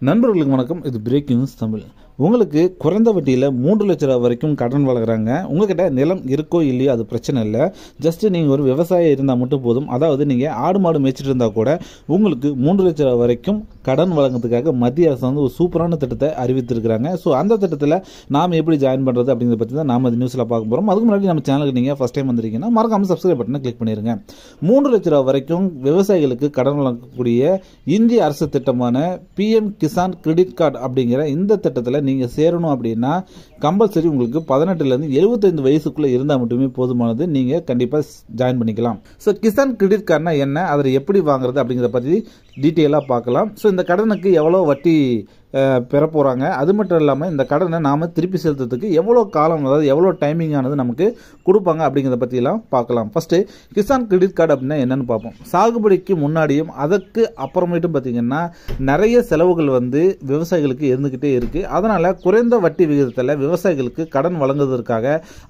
நண்பர்களுக்கு வணக்கம். இது பிரேக்கிங் நியூஸ் தமிழ். உங்களுக்கு குறைந்த வட்டியில் 3 லட்ச ரூபா வரைக்கும் கடன் வழங்குறாங்க. உங்ககிட்ட நிலம் இருக்கோ இல்லையோ அது பிரச்சனை இல்லை. ஜஸ்ட் நீங்கள் ஒரு விவசாயம் இருந்தால் மட்டும் போதும். அதாவது நீங்கள் ஆடு மாடு மேய்ச்சிட்டு இருந்தால் கூட உங்களுக்கு 3 லட்ச ரூபா வரைக்கும் கடன் வழங்குறதுக்காக மத்திய அரசு வந்து ஒரு சூப்பரான திட்டத்தை அறிவித்திருக்கிறாங்க. ஸோ அந்த திட்டத்தில் நாம் எப்படி ஜாயின் பண்ணுறது அப்படிங்கிறத பற்றி தான் நாம் இந்த நியூஸில் பார்க்க போகிறோம். அதுக்கு முன்னாடி நம்ம சேனலுக்கு நீங்கள் ஃபஸ்ட் டைம் வந்திருக்கீங்கன்னா மறக்காமல் சப்ஸ்கிரைப் பட்டனை கிளிக் பண்ணிடுங்க. 3 லட்ச ரூபா வரைக்கும் விவசாயிகளுக்கு கடன் வழங்கக்கூடிய இந்திய அரசு திட்டமான PM கிசான் கிரெடிட் கார்டு அப்படிங்கிற இந்த திட்டத்தில் நீங்கள் சேரணும் அப்படின்னா கம்பல்சரி உங்களுக்கு 18லேருந்து 75 வயசுக்குள்ளே இருந்தால் மட்டுமே போதுமானது. நீங்கள் கண்டிப்பாக ஜாயின் பண்ணிக்கலாம். ஸோ கிசான் கிரெடிட் கார்டுனா என்ன, அதை எப்படி வாங்குறது அப்படிங்கிறத பற்றி டீட்டெயிலாக பார்க்கலாம். ஸோ இந்த கடனுக்கு எவ்வளோ வட்டி பெற போகிறாங்க, அது மட்டும் இல்லாமல் இந்த கடனை நாம் திருப்பி செலுத்துறதுக்கு எவ்வளோ காலம், அதாவது எவ்வளோ டைமிங் ஆனது நமக்கு கொடுப்பாங்க அப்படிங்கிறத பற்றியெல்லாம் பார்க்கலாம். ஃபஸ்ட்டு கிசான் கிரெடிட் கார்டு அப்படின்னா என்னென்னு பார்ப்போம். சாகுபடிக்கு முன்னாடியும் அதற்கு அப்புறமேட்டும் பார்த்திங்கன்னா நிறைய செலவுகள் வந்து விவசாயிகளுக்கு இருந்துக்கிட்டே இருக்குது. அதனால் குறைந்த வட்டி விகிதத்தில் விவசாயிகளுக்கு கடன் வழங்குவதற்காக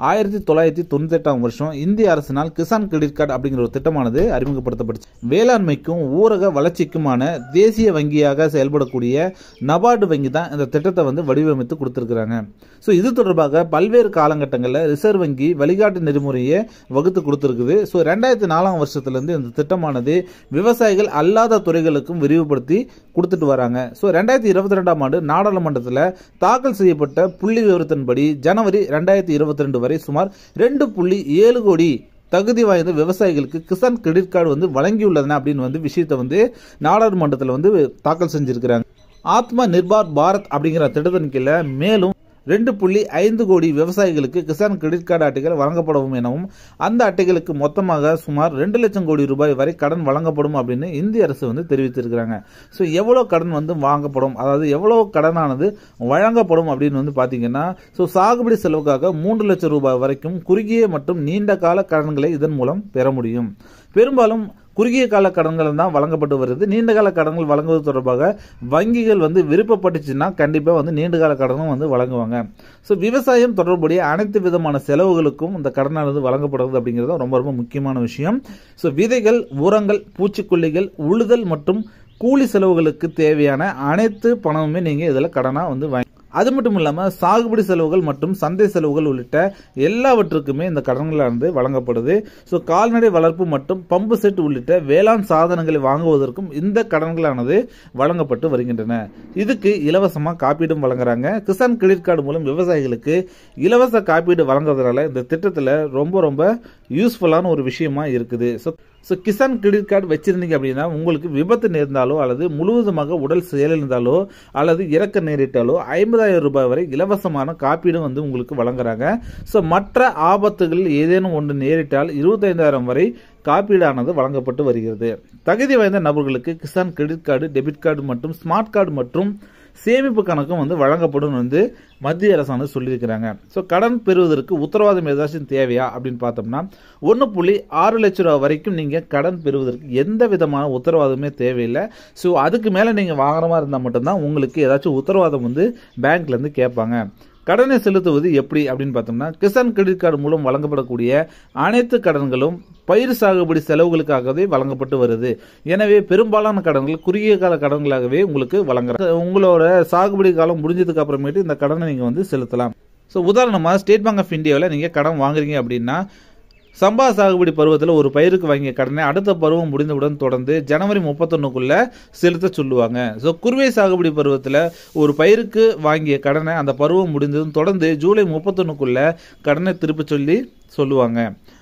1998ஆம் வருஷம் இந்திய அரசினால் கிசான் கிரெடிட் கார்டு அப்படிங்கிற ஒரு திட்டமானது அறிமுகப்படுத்தப்பட்டுச்சு. வேளாண்மைக்கும் ஊரக வளர்ச்சிக்குமான தேசிய வங்கியாக செயல்படக்கூடிய நபார்டு வங்கி தான் இந்த திட்டத்தை வந்து வடிவமைத்து கொடுத்திருக்கிறாங்க. ஸோ இது தொடர்பாக பல்வேறு காலகட்டங்களில் ரிசர்வ் வங்கி வழிகாட்டு நெறிமுறையை வகுத்து கொடுத்திருக்குது. ஸோ 2004ஆம் வருஷத்திலிருந்து இந்த திட்டமானது விவசாயிகள் அல்லாத துறைகளுக்கும் விரிவுபடுத்தி கொடுத்துட்டு வராங்க. ஸோ 2022ஆம் ஆண்டு நாடாளுமன்றத்தில் தாக்கல் செய்யப்பட்ட புள்ளி விவரத்தின்படி ஜனவரி 2022 வரை சுமார் 2.7 கோடி தகுதி வாய்ந்த விவசாயிகளுக்கு கிசான் கிரெடிட் கார்டு வந்து வழங்கியுள்ளதுனா அப்படின்னு வந்து விஷயத்தை வந்து நாடாளுமன்றத்தில் வந்து தாக்கல் செஞ்சிருக்கிறாங்க. ஆத்ம நிர்பார் பாரத் அப்படிங்கிற திட்டத்தின் கீழே மேலும் 2.5 கோடி விவசாயிகளுக்கு கிசான் கிரெடிட் கார்டு அட்டைகள் வழங்கப்படும் எனவும் அந்த அட்டைகளுக்கு மொத்தமாக சுமார் 2 லட்சம் கோடி ரூபாய் வரை கடன் வழங்கப்படும் அப்படின்னு இந்திய அரசு வந்து தெரிவித்திருக்கிறாங்க. ஸோ எவ்வளோ கடன் வந்து வாங்கப்படும், அதாவது எவ்வளோ கடனானது வழங்கப்படும் அப்படின்னு வந்து பார்த்தீங்கன்னா, ஸோ சாகுபடி செலவுக்காக 3 லட்சம் ரூபாய் வரைக்கும் குறுகிய மற்றும் நீண்ட கால கடன்களை இதன் மூலம் பெற முடியும். பெரும்பாலும் குறுகிய கால கடன்கள் தான் வழங்கப்பட்டு வருது. நீண்ட கால கடன்கள் வழங்குவது தொடர்பாக வங்கிகள் வந்து விருப்பப்பட்டுச்சுன்னா கண்டிப்பாக வந்து நீண்ட கால கடனும் வந்து வழங்குவாங்க. ஸோ விவசாயம் தொடர்புடைய அனைத்து விதமான செலவுகளுக்கும் இந்த கடனானது வழங்கப்படுறது அப்படிங்கிறது ரொம்ப ரொம்ப முக்கியமான விஷயம். ஸோ விதைகள், உரங்கள், பூச்சிக்கொல்லிகள், உழுதல் மற்றும் கூலி செலவுகளுக்கு தேவையான அனைத்து பணமுமே நீங்கள் இதில் கடனாக வந்து வாங்கி, அது மட்டும் இல்லாமல் சாகுபடி செலவுகள் மற்றும் சந்தை செலவுகள் உள்ளிட்ட எல்லாவற்றுக்குமே இந்த கடன்களானது வழங்கப்படுது. ஸோ கால்நடை வளர்ப்பு மற்றும் பம்பு செட் உள்ளிட்ட வேளாண் சாதனங்களை வாங்குவதற்கும் இந்த கடன்களானது வழங்கப்பட்டு வருகின்றன. இதுக்கு இலவசமாக காப்பீடும் வழங்குறாங்க. கிசான் கிரெடிட் கார்டு மூலம் விவசாயிகளுக்கு இலவச காப்பீடு வழங்குறதுனால இந்த திட்டத்தில் ரொம்ப ரொம்ப யூஸ்ஃபுல்லான ஒரு விஷயமா இருக்குது. ஸோ கிசான் கிரெடிட் கார்டு வச்சிருந்தீங்க அப்படின்னா உங்களுக்கு விபத்து நேர்ந்தாலோ அல்லது முழுவதுமாக உடல் செயலிழந்தாலோ அல்லது இறக்க நேரிட்டாலோ 50,000 ரூபாய் வரை இலவசமான காப்பீடும் வந்து உங்களுக்கு வழங்குறாங்க. ஸோ மற்ற ஆபத்துகள் ஏதேனும் ஒன்று நேரிட்டால் 25,000 வரை காப்பீடானது வழங்கப்பட்டு வருகிறது. தகுதி வாய்ந்த நபர்களுக்கு Kisan credit card, debit card மற்றும் ஸ்மார்ட் கார்டு மற்றும் சேமிப்பு கணக்கும் வந்து வழங்கப்படும் வந்து மத்திய அரசானது சொல்லியிருக்கிறாங்க. ஸோ கடன் பெறுவதற்கு உத்தரவாதம் ஏதாச்சும் தேவையா அப்படின்னு பார்த்தோம்னா 1.6 லட்சம் ரூபா வரைக்கும் நீங்கள் கடன் பெறுவதற்கு எந்த விதமான உத்தரவாதமே தேவையில்லை. ஸோ அதுக்கு மேலே நீங்கள் வாங்குற மாதிரி இருந்தால் மட்டும்தான் உங்களுக்கு ஏதாச்சும் உத்தரவாதம் வந்து பேங்க்லேருந்து கேட்பாங்க. கடனை செலுத்துவது எப்படி அப்படின்னு பார்த்தோம்னா கிசான் கிரெடிட் கார்டு மூலம் வழங்கப்படக்கூடிய அனைத்து கடன்களும் பயிர் சாகுபடி செலவுகளுக்காகவே வழங்கப்பட்டு வருது. எனவே பெரும்பாலான கடன்கள் குறுகிய கால கடன்களாகவே உங்களுக்கு வழங்குறாங்க. உங்களோட சாகுபடி காலம் முடிஞ்சதுக்கு அப்புறமேட்டு இந்த கடனை நீங்கள் வந்து செலுத்தலாம். ஸோ உதாரணமாக ஸ்டேட் பேங்க் ஆஃப் இந்தியாவில் நீங்கள் கடன் வாங்குறீங்க அப்படின்னா சம்பா சாகுபடி பருவத்தில் ஒரு பயிருக்கு வாங்கிய கடனை அடுத்த பருவம் முடிந்தவுடன் தொடர்ந்து ஜனவரி 31க்குள்ள செலுத்த சொல்லுவாங்க. ஸோ குறுவை சாகுபடி பருவத்தில் ஒரு பயிருக்கு வாங்கிய கடனை அந்த பருவம் முடிந்ததும் தொடர்ந்து ஜூலை 31க்குள்ள கடனை திருப்ப சொல்லுவாங்க.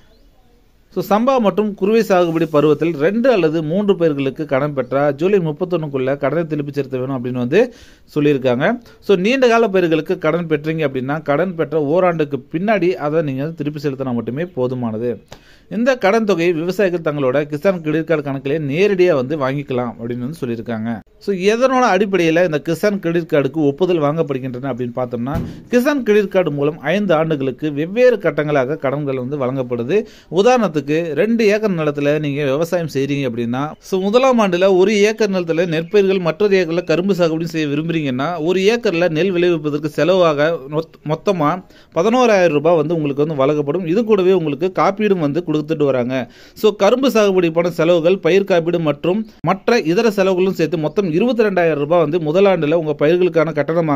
ஸோ சம்பா மற்றும் குறுவை சாகுபடி பருவத்தில் 2 அல்லது 3 பயிர்களுக்கு கடன் பெற்றால் ஜூலை 31க்குள்ள கடனை திருப்பி செலுத்த வேணும் அப்படின்னு வந்து சொல்லியிருக்காங்க. ஸோ நீண்ட கால பயிர்களுக்கு கடன் பெற்றீங்க அப்படின்னா கடன் பெற்ற ஓராண்டுக்கு பின்னாடி அதை நீங்கள் திருப்பி செலுத்தினா மட்டுமே போதுமானது. இந்த கடன் தொகையை விவசாயிகள் தங்களோட கிசான் கிரெடிட் கார்டு கணக்கிலே நேரடியாக வந்து வாங்கிக்கலாம் அப்படின்னு வந்து சொல்லியிருக்காங்க. ஸோ எதனோட அடிப்படையில் இந்த கிசான் கிரெடிட் கார்டுக்கு ஒப்புதல் வாங்கப்படுகின்றன அப்படின்னு பார்த்தோம்னா கிசான் கிரெடிட் கார்டு மூலம் 5 ஆண்டுகளுக்கு வெவ்வேறு கட்டங்களாக கடன்கள் வந்து வழங்கப்படுது. உதாரணத்துக்கு 2 ஏக்கர் நிலத்தில் நீங்கள் விவசாயம் செய்கிறீங்க அப்படின்னா ஸோ முதலாம் ஆண்டில் 1 ஏக்கர் நிலத்தில் நெற்பயிர்கள், மற்றொரு ஏக்கரில் கரும்பு சாகுபடி செய்ய விரும்புகிறீங்கன்னா 1 ஏக்கரில் நெல் விளைவிப்பதற்கு செலவாக மொத்தமாக 11,000 ரூபாய் வந்து உங்களுக்கு வந்து வழங்கப்படும். இது கூடவே உங்களுக்கு காப்பீடும் வந்து வகுத்துட்டு வராங்க. ஸோ கரும்பு சாகுபடிக்கான செலவுகள், பயிர் காப்பீடு மற்றும் மற்ற இதர செலவுகளும் சேர்த்து மொத்தம் 22,000 ரூபாய் வந்து முதலாண்டில் உங்கள் பயிர்களுக்கான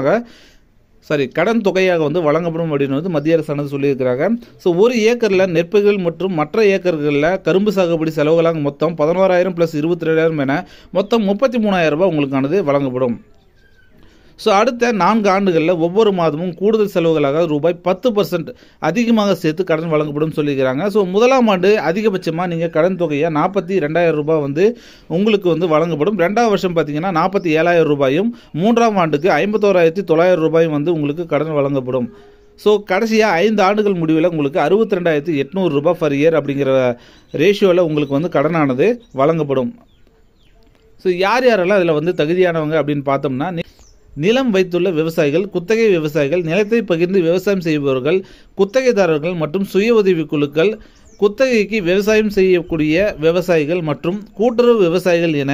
கடன் தொகையாக வந்து வழங்கப்படும் அப்படின்னு வந்து மத்திய அரசானது சொல்லியிருக்கிறாங்க. ஸோ ஒரு ஏக்கரில் நெற்பயிர்கள் மற்றும் மற்ற ஏக்கர்களில் கரும்பு சாகுபடி செலவுகளாக மொத்தம் 11,000 + 22,000 என மொத்தம் 33,000 ரூபாய் உங்களுக்கானது வழங்கப்படும். ஸோ அடுத்த 4 ஆண்டுகளில் ஒவ்வொரு மாதமும் கூடுதல் செலவுகளாக ரூபாய் 10% அதிகமாக சேர்த்து கடன் வழங்கப்படும் சொல்லியிருக்கிறாங்க. ஸோ முதலாம் ஆண்டு அதிகபட்சமாக நீங்கள் கடன் தொகையாக 42,000 ரூபாய் வந்து உங்களுக்கு வந்து வழங்கப்படும். 2ஆம் வருஷம் பார்த்தீங்கன்னா 47,000 ரூபாயும், 3ஆம் ஆண்டுக்கு 51,900 ரூபாயும் வந்து உங்களுக்கு கடன் வழங்கப்படும். ஸோ கடைசியாக 5 ஆண்டுகள் முடிவில் உங்களுக்கு 62,800 ரூபாய் ஃபர் இயர் அப்படிங்கிற ரேஷியோவில் உங்களுக்கு வந்து கடனானது வழங்கப்படும். ஸோ யாரெல்லாம் அதில் வந்து தகுதியானவங்க அப்படின்னு பார்த்தோம்னா, நிலம் வைத்துள்ள விவசாயிகள், குத்தகை விவசாயிகள், நிலத்தை பகிர்ந்து விவசாயம் செய்பவர்கள், குத்தகைதாரர்கள் மற்றும் சுய உதவி குழுக்கள், குத்தகைக்கு விவசாயம் செய்யக்கூடிய விவசாயிகள் மற்றும் கூட்டுறவு விவசாயிகள் என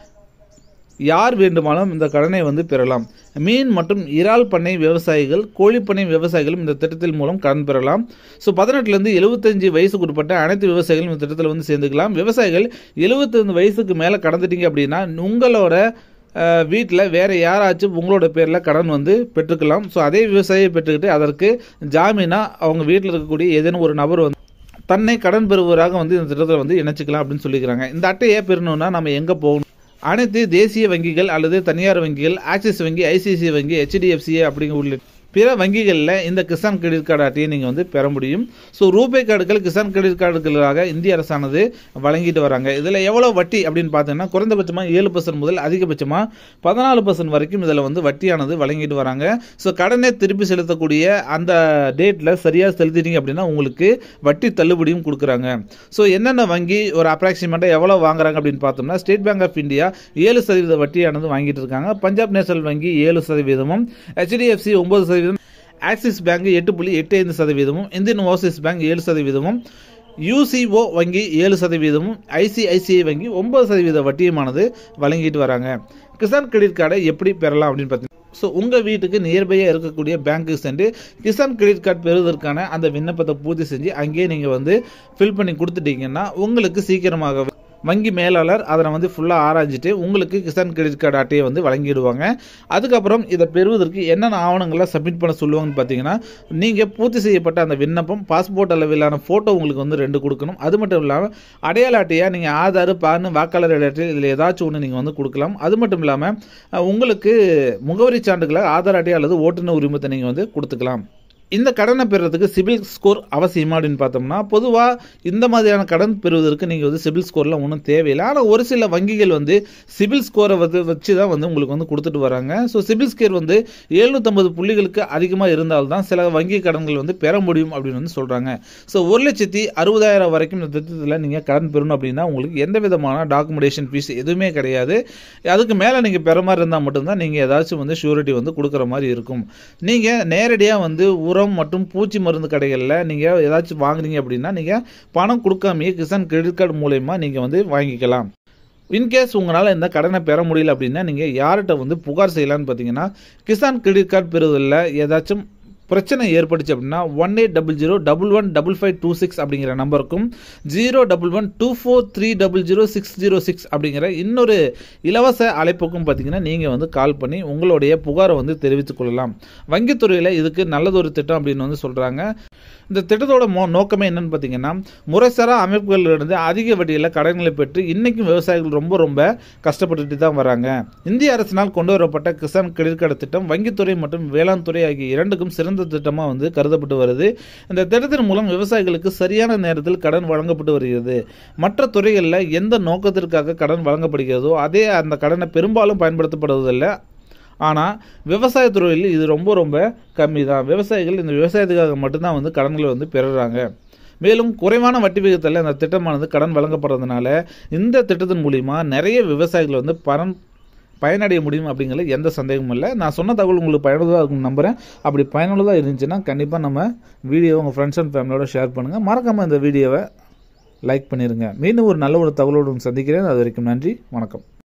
யார் வேண்டுமானாலும் இந்த கடனை வந்து பெறலாம். மீன் மற்றும் இறால் பண்ணை விவசாயிகள், கோழிப்பண்ணை விவசாயிகளும் இந்த திட்டத்தின் மூலம் கடன் பெறலாம். ஸோ 18லேருந்து 75 வயசுக்கு உட்பட்ட அனைத்து விவசாயிகளும் இந்த திட்டத்தில் வந்து சேர்ந்துக்கலாம். விவசாயிகள் 75 வயசுக்கு மேலே கடந்துட்டீங்க அப்படின்னா உங்களோட வீட்டில் வேறு யாராச்சும் உங்களோட பேரில் கடன் வந்து பெற்றுக்கலாம். ஸோ அதே விவசாயியை பெற்றுக்கிட்டு அதற்கு ஜாமீனாக அவங்க வீட்டில் இருக்கக்கூடிய ஏதேனும் ஒரு நபர் வந்து தன்னை கடன் பெறுவராக வந்து இந்த திட்டத்தில் வந்து இணைச்சிக்கலாம் அப்படின்னு சொல்லிக்கிறாங்க. இந்த அட்டையை பெறணும்னா நம்ம எங்கே போகணும்? அனைத்து தேசிய வங்கிகள் அல்லது தனியார் வங்கிகள், ஆக்சிஸ் வங்கி, ஐசிஐசிஐ வங்கி, HDFC அப்படிங்கிற உள்ள பிற வங்கிகளில் இந்த கிசான் கிரெடிட் கார்டு அட்டையை நீங்கள் வந்து பெற முடியும். ஸோ ரூபே கார்டுகள் கிசான் கிரெடிட் கார்டுகளாக இந்திய அரசானது வழங்கிட்டு வராங்க. இதில் எவ்வளோ வட்டி அப்படின்னு பார்த்தீங்கன்னா குறைந்தபட்சமாக 7% முதல் அதிகபட்சமாக 14% வரைக்கும் இதில் வந்து வட்டியானது வழங்கிட்டு வராங்க. ஸோ கடனை திருப்பி செலுத்தக்கூடிய அந்த டேட்டில் சரியாக செலுத்திட்டீங்க அப்படின்னா உங்களுக்கு வட்டி தள்ளுபடியும் கொடுக்குறாங்க. ஸோ என்னென்ன வங்கி ஒரு அப்ராக்சிமேட்டாக எவ்வளோ வாங்குறாங்க அப்படின்னு பார்த்தோம்னா, ஸ்டேட் பேங்க் ஆஃப் இந்தியா 7% வட்டியானது வாங்கிட்டு இருக்காங்க. பஞ்சாப் நேஷனல் வங்கி 7%, HDFC 9%, axis bank 8.85%, Indian overseas bank 7%, UCO வங்கி 7%, ICICI வங்கி 9% வட்டியுமானது வழங்கிட்டு வராங்க. கிசான் கிரெடிட் கார்டை எப்படி பெறலாம் அப்படின்னு பார்த்தீங்கன்னா, ஸோ உங்கள் வீட்டுக்கு நியர்பையாக இருக்கக்கூடிய பேங்க்கு சென்று கிசான் கிரெடிட் கார்டு பெறுவதற்கான அந்த விண்ணப்பத்தை பூர்த்தி செஞ்சு அங்கேயே நீங்கள் வந்து ஃபில் பண்ணி கொடுத்துட்டீங்கன்னா உங்களுக்கு சீக்கிரமாக வங்கி மேலாளர் அதனை வந்து ஃபுல்லாக ஆராய்ஞ்சிட்டு உங்களுக்கு கிசான் கிரெடிட் கார்டு அட்டையை வந்து வழங்கிடுவாங்க. அதுக்கப்புறம் இதை பெறுவதற்கு என்னென்ன ஆவணங்களை சப்மிட் பண்ண சொல்லுவாங்கன்னு பார்த்தீங்கன்னா, நீங்கள் பூர்த்தி செய்யப்பட்ட அந்த விண்ணப்பம், பாஸ்போர்ட் அளவிலான ஃபோட்டோ உங்களுக்கு வந்து 2 கொடுக்கணும். அது மட்டும் இல்லாமல் அடையாள அட்டையாக நீங்கள் ஆதார், பான், வாக்காளர் அட்டை இதில் ஏதாச்சும் ஒன்று நீங்கள் வந்து கொடுக்கலாம். அது மட்டும் இல்லாமல் உங்களுக்கு முகவரி சான்றுகளை ஆதார் அட்டை அல்லது ஓட்டுநர் உரிமத்தை நீங்கள் வந்து கொடுத்துக்கலாம். இந்த கடனை பெறுறதுக்கு சிபில் ஸ்கோர் அவசியமா அப்படின்னு பார்த்தோம்னா, பொதுவாக இந்த மாதிரியான கடன் பெறுவதற்கு நீங்கள் வந்து சிபில் ஸ்கோர்லாம் ஒன்றும் தேவையில்லை. ஆனால் ஒரு சில வங்கிகள் வந்து சிபில் ஸ்கோரை வச்சு தான் வந்து உங்களுக்கு வந்து கொடுத்துட்டு வராங்க. ஸோ சிபில் ஸ்கோர் வந்து 750 புள்ளிகளுக்கு அதிகமாக இருந்தால்தான் சில வங்கி கடன்கள் வந்து பெற முடியும் அப்படின்னு வந்து சொல்கிறாங்க. ஸோ 1,60,000 வரைக்கும் இந்த திட்டத்தில் நீங்கள் கடன் பெறணும் அப்படின்னா உங்களுக்கு எந்த விதமான டாக்குமெண்டேஷன் ஃபீஸ் எதுவுமே கிடையாது. அதுக்கு மேலே நீங்கள் பெற மாதிரி இருந்தால் மட்டும்தான் நீங்கள் ஏதாச்சும் வந்து ஷூரிட்டி வந்து கொடுக்குற மாதிரி இருக்கும். நீங்கள் நேரடியாக வந்து உரம் மற்றும் பூச்சி மருந்து கடைகளில் நீங்கள் ஏதாச்சும் வாங்குறீங்க அப்படின்னா நீங்கள் பணம் கொடுக்காமையே கிசான் கிரெடிட் கார்டு மூலமா நீங்கள் வந்து வாங்கிக்கலாம். இன்கேஸ் உங்களால் இந்த கடனை பெற முடியல அப்படின்னா நீங்கள் யார்கிட்ட வந்து புகார் செய்யலான்னு பார்த்தீங்கன்னா, கிசான் கிரெடிட் கார்டு பெறுவதில் ஏதாச்சும் பிரச்சனை ஏற்பட்டுச்சு அப்படின்னா 1800115526 அப்படிங்கிற நம்பருக்கும் 01124300606 அப்படிங்கிற இன்னொரு இலவச அழைப்புக்கும் பார்த்தீங்கன்னா நீங்கள் வந்து கால் பண்ணி உங்களுடைய புகாரை வந்து தெரிவித்துக் கொள்ளலாம். வங்கித்துறையில் இதுக்கு நல்லதொரு திட்டம் அப்படின்னு வந்து சொல்கிறாங்க. இந்த திட்டத்தோட நோக்கமே என்னன்னு பார்த்தீங்கன்னா, முறைசாரா அமைப்புகளிலிருந்து அதிக வட்டியில் கடன்களை பெற்று இன்றைக்கும் விவசாயிகள் ரொம்ப கஷ்டப்பட்டுட்டு தான் வராங்க. இந்திய அரசினால் கொண்டு வரப்பட்ட கிசான் கிரெடிட் கார்டு திட்டம் வங்கித்துறை மற்றும் வேளாண் துறை ஆகிய இரண்டுக்கும் சிறந்த திட்டமாக வந்து கருதப்பட்டு வருது. இந்த திட்டத்தின் மூலம் விவசாயிகளுக்கு சரியான நேரத்தில் கடன் வழங்கப்பட்டு வருகிறது. மற்ற துறைகளில் எந்த நோக்கத்திற்காக கடன் வழங்கப்படுகிறதோ அதே அந்த கடனை பெரும்பாலும் பயன்படுத்தப்படுவதில்லை. ஆனால் விவசாயத்துறையில் இது ரொம்ப கம்மி தான். விவசாயிகள் இந்த விவசாயத்துக்காக மட்டும்தான் வந்து கடன்களை வந்து பெறுறாங்க. மேலும் குறைவான வட்டி விகிதத்தில் இந்த திட்டமானது கடன் வழங்கப்படுறதுனால இந்த திட்டத்தின் மூலிமா நிறைய விவசாயிகள் வந்து பயனடைய முடியும் அப்படிங்கிறது எந்த சந்தேகமும் இல்லை. நான் சொன்ன தகவல் உங்களுக்கு பயனுள்ளதாக இருக்கும்னு நம்புகிறேன். அப்படி பயனுள்ளதாக இருந்துச்சுன்னா கண்டிப்பாக நம்ம வீடியோவை உங்கள் ஃப்ரெண்ட்ஸ் அண்ட் ஃபேமிலியோட ஷேர் பண்ணுங்கள். மறக்காமல் இந்த வீடியோவை லைக் பண்ணிடுங்க. மீண்டும் ஒரு நல்ல ஒரு தகவலோடு சந்திக்கிறேன். அது வரைக்கும் நன்றி, வணக்கம்.